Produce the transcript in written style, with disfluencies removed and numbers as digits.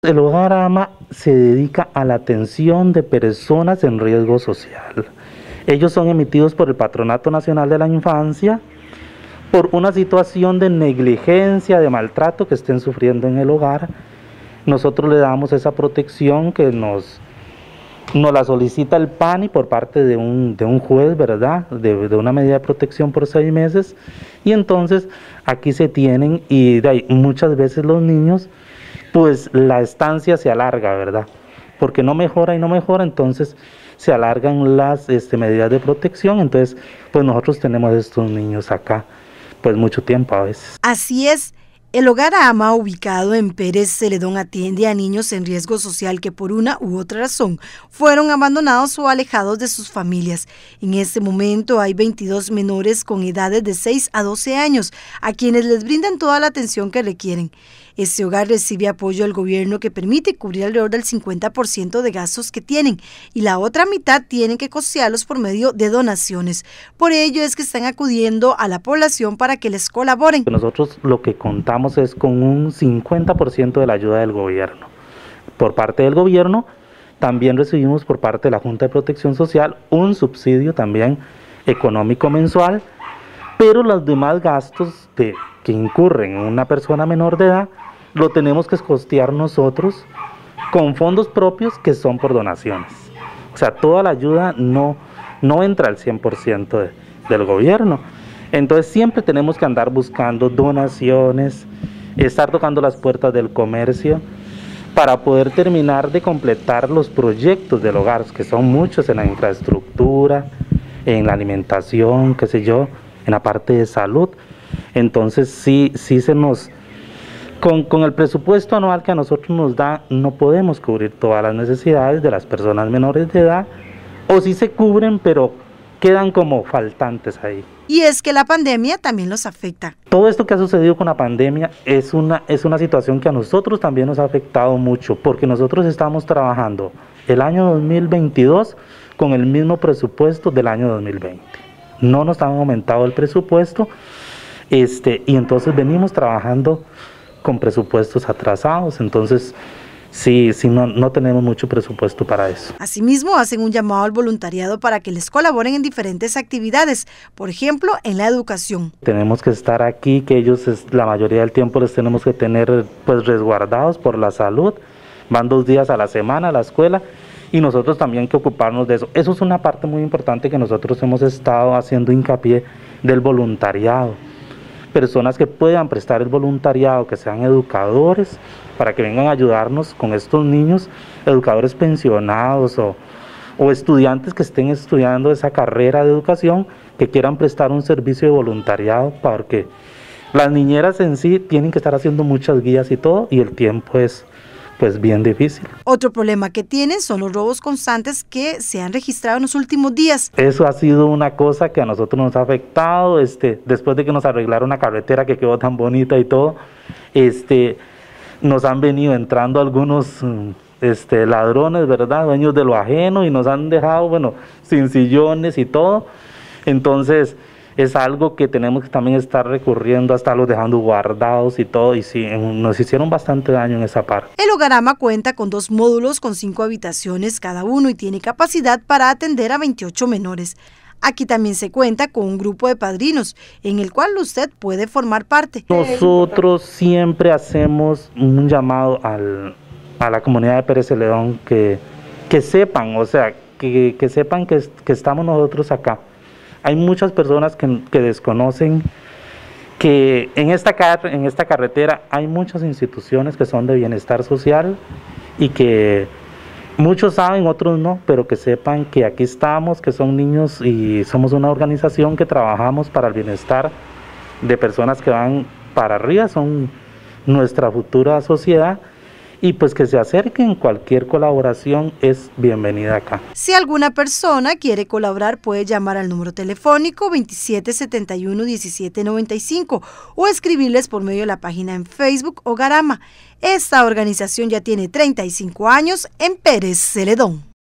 El Hogar AMA se dedica a la atención de personas en riesgo social. Ellos son emitidos por el Patronato Nacional de la Infancia por una situación de negligencia, de maltrato que estén sufriendo en el hogar. Nosotros le damos esa protección que nos la solicita el PANI por parte de un juez, ¿verdad? De una medida de protección por 6 meses. Y entonces aquí se tienen, y de ahí muchas veces los niños, pues la estancia se alarga, ¿verdad? Porque no mejora y no mejora, entonces se alargan las medidas de protección. Entonces, pues nosotros tenemos estos niños acá, pues mucho tiempo a veces. Así es. El Hogar AMA, ubicado en Pérez Celedón, atiende a niños en riesgo social que por una u otra razón fueron abandonados o alejados de sus familias. En este momento hay 22 menores con edades de 6 a 12 años, a quienes les brindan toda la atención que requieren. Este hogar recibe apoyo del gobierno que permite cubrir alrededor del 50% de gastos que tienen y la otra mitad tienen que costearlos por medio de donaciones. Por ello es que están acudiendo a la población para que les colaboren. Nosotros lo que contamos es con un 50% de la ayuda del gobierno. Por parte del gobierno también recibimos por parte de la Junta de Protección Social un subsidio también económico mensual, pero los demás gastos que incurren una persona menor de edad lo tenemos que costear nosotros con fondos propios que son por donaciones. O sea, toda la ayuda no entra al 100% del gobierno. Entonces siempre tenemos que andar buscando donaciones, estar tocando las puertas del comercio para poder terminar de completar los proyectos del hogar, que son muchos en la infraestructura, en la alimentación, qué sé yo, en la parte de salud. Entonces sí se nos... Con el presupuesto anual que a nosotros nos da, no podemos cubrir todas las necesidades de las personas menores de edad, o sí se cubren, pero quedan como faltantes ahí. Y es que la pandemia también los afecta. Todo esto que ha sucedido con la pandemia es una situación que a nosotros también nos ha afectado mucho, porque nosotros estamos trabajando el año 2022 con el mismo presupuesto del año 2020. No nos han aumentado el presupuesto, y entonces venimos trabajando con presupuestos atrasados. Entonces sí, no tenemos mucho presupuesto para eso. Asimismo, hacen un llamado al voluntariado para que les colaboren en diferentes actividades, por ejemplo, en la educación. Tenemos que estar aquí, que ellos la mayoría del tiempo les tenemos que tener pues resguardados por la salud. Van 2 días a la semana a la escuela y nosotros también hay que ocuparnos de eso. Eso es una parte muy importante que nosotros hemos estado haciendo hincapié del voluntariado. Personas que puedan prestar el voluntariado, que sean educadores, para que vengan a ayudarnos con estos niños, educadores pensionados o estudiantes que estén estudiando esa carrera de educación, que quieran prestar un servicio de voluntariado, porque las niñeras en sí tienen que estar haciendo muchas guías y todo, y el tiempo es pues bien difícil. Otro problema que tienen son los robos constantes que se han registrado en los últimos días. Eso ha sido una cosa que a nosotros nos ha afectado, después de que nos arreglaron la carretera que quedó tan bonita y todo, nos han venido entrando algunos ladrones, ¿verdad? Dueños de lo ajeno, y nos han dejado, bueno, sin sillones y todo. Entonces es algo que tenemos que también estar recurriendo a estarlos dejando guardados y todo, y sí, nos hicieron bastante daño en esa parte. El Hogar AMA cuenta con 2 módulos con 5 habitaciones cada uno y tiene capacidad para atender a 28 menores. Aquí también se cuenta con un grupo de padrinos, en el cual usted puede formar parte. Nosotros siempre hacemos un llamado a la comunidad de Pérez Celedón que sepan, o sea, que sepan que estamos nosotros acá. Hay muchas personas que desconocen que en esta carretera hay muchas instituciones que son de bienestar social y que muchos saben, otros no, pero que sepan que aquí estamos, que son niños y somos una organización que trabajamos para el bienestar de personas que van para arriba, son nuestra futura sociedad. Y pues que se acerquen, cualquier colaboración es bienvenida acá. Si alguna persona quiere colaborar, puede llamar al número telefónico 2771-1795 o escribirles por medio de la página en Facebook Hogar AMA. Esta organización ya tiene 35 años en Pérez Celedón.